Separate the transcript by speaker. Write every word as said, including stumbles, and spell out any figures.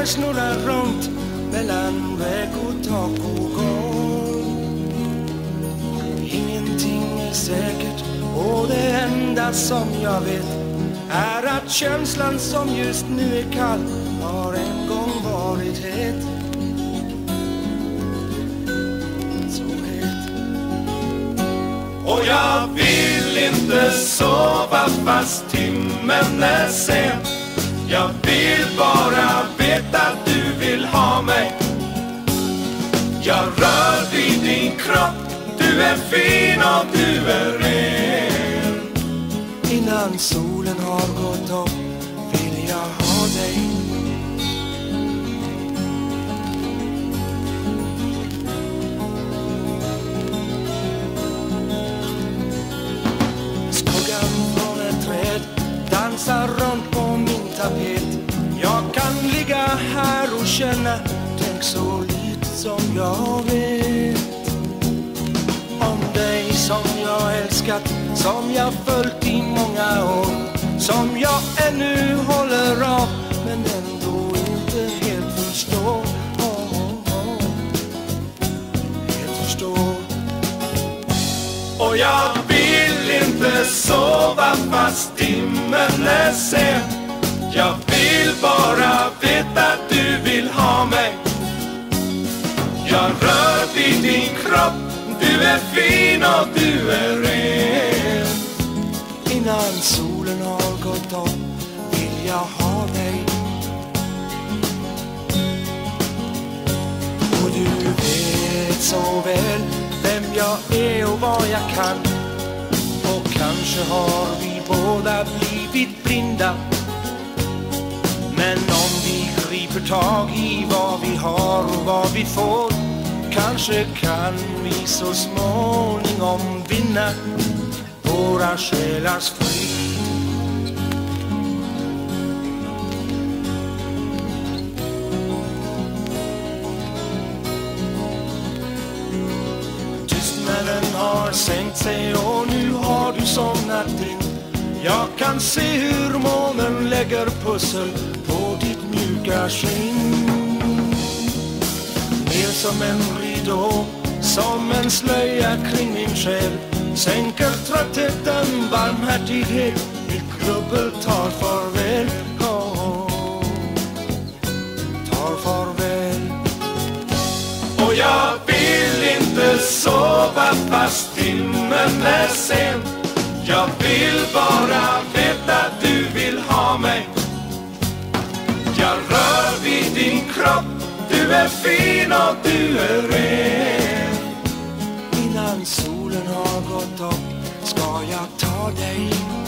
Speaker 1: Tågen snurrar runt mellan väg och tak och golv. Ingenting är säkert och det enda som jag vet är att känslan som just nu är kall har en gång varit het. Så het. Och jag vill inte sova fast timmen är sen. Jag vill bara veta att du vill ha mig. Jag rör vid din kropp. Du är fin och du är ren. Innan solen har gått upp vill jag ha dig. Skuggan från ett träd dansar runt på min tapet. Jag kan ligga här och känna, tänk så lite som jag vet. Om dig som jag älskat, som jag följt i många år, som jag ännu håller av, men ändå inte helt förstår. Oh, oh, oh. Helt förstår. Och jag vill inte sova fast timmen är sen. Jag vill bara veta att du vill ha mig. Jag rör vid din kropp. Du är fin och du är ren. Innan solen har gått upp vill jag ha dig. Och du vet så väl vem jag är och vad jag kan. Och kanske har vi båda blivit blinda. Men om vi griper tag i vad vi har och vad vi får, kanske kan vi så småningom vinna våra själars frid. Tystnaden har sänkt sig och nu har du somnat in. Jag kan se hur månen lägger pussel på ditt mjuka skinn. Mer som en ridå, som en slöja kring min själ, sänker tröttheten, barmhärtighet, mitt grubbel tar farväl. Oh, tar farväl. Och jag vill inte sova fast timmen är sen. Jag vill bara veta att du vill ha mig. Jag rör vid din kropp. Du är fin och du är ren. Innan solen har gått upp ska jag ta dig.